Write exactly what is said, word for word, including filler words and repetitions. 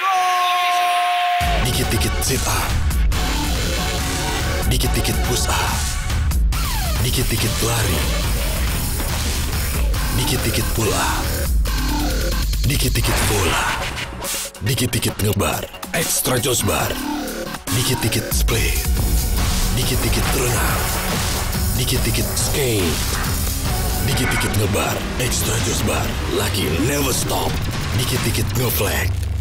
Dikit-dikit sit up, dikit-dikit push up, dikit-dikit lari, dikit-dikit pull up, dikit-dikit bola, dikit-dikit ngebar, extra jos bar, dikit-dikit split, dikit-dikit renang, dikit-dikit skate, dikit-dikit ngebar, extra jos bar, lagi never stop, dikit-dikit ngeflag.